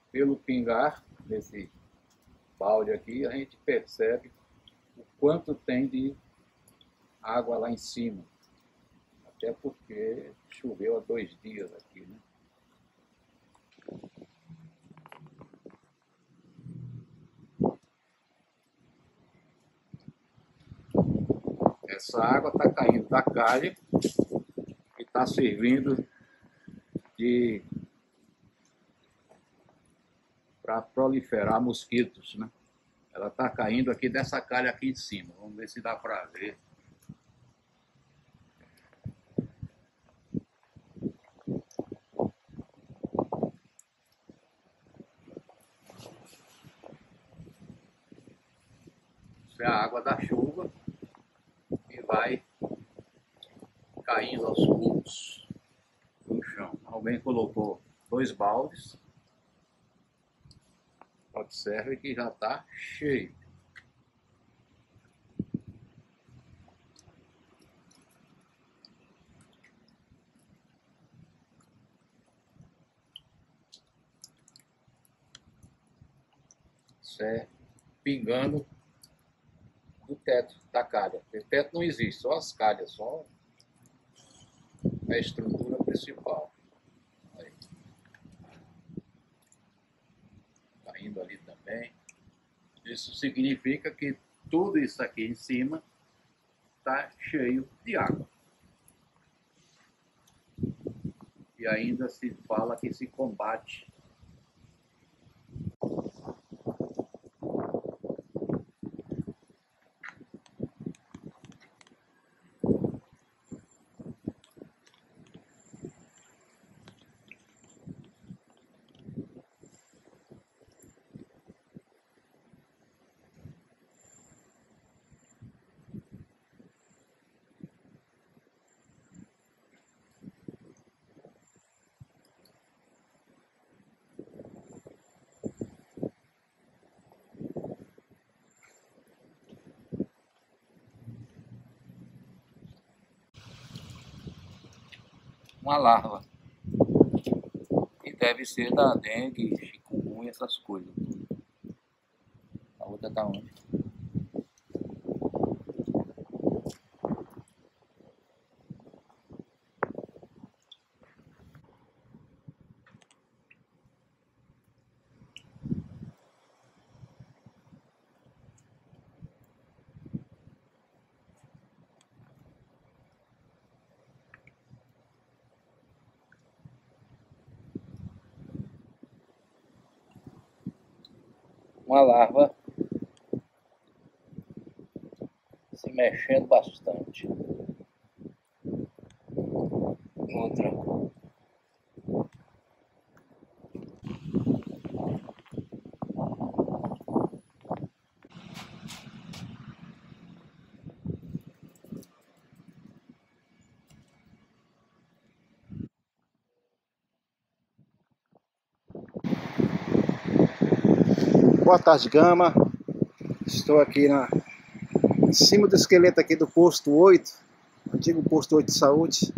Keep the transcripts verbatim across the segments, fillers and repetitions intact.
Pelo pingar desse balde aqui, a gente percebe o quanto tem de água lá em cima. Até porque choveu há dois dias aqui, né? Essa água está caindo da calha e está servindo de para proliferar mosquitos, né? Ela está caindo aqui dessa calha aqui em cima. Vamos ver se dá para ver. Isso é a água da chuva que vai caindo aos poucos no chão. Alguém colocou dois baldes. Observe que já está cheio. Isso é pingando do teto da calha. O teto não existe, só as calhas, só a estrutura principal. Aí. Tá indo ali também. Isso significa que tudo isso aqui em cima está cheio de água. E ainda se fala que se combate uma larva, que deve ser da dengue, chikungunya, essas coisas. A outra tá onde? Uma larva se mexendo bastante. Outra. Boa tarde, Gama. Estou aqui na, em cima do esqueleto aqui do posto oito, antigo posto oito de saúde.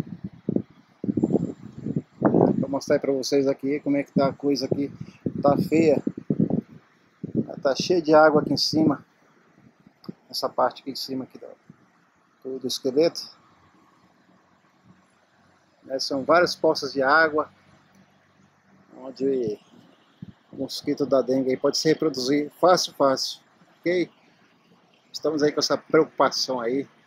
Vou mostrar para vocês aqui como é que tá a coisa aqui. Tá feia. Tá cheio de água aqui em cima. Essa parte aqui em cima aqui do, do esqueleto. Né, são várias poças de água onde o mosquito da dengue aí pode se reproduzir fácil, fácil, ok? Estamos aí com essa preocupação aí